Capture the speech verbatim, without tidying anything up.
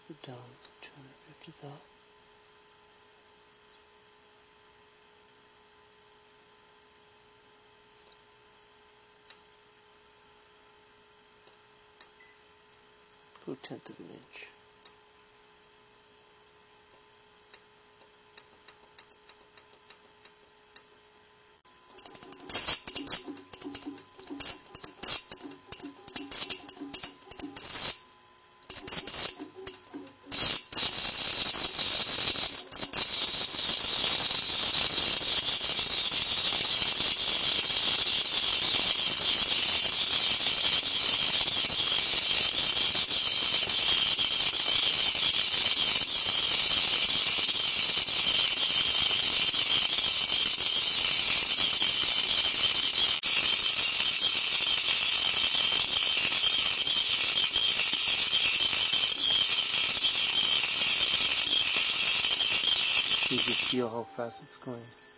Put down two hundred fifty thousand. Go tenth of an inch. You can feel how fast it's going.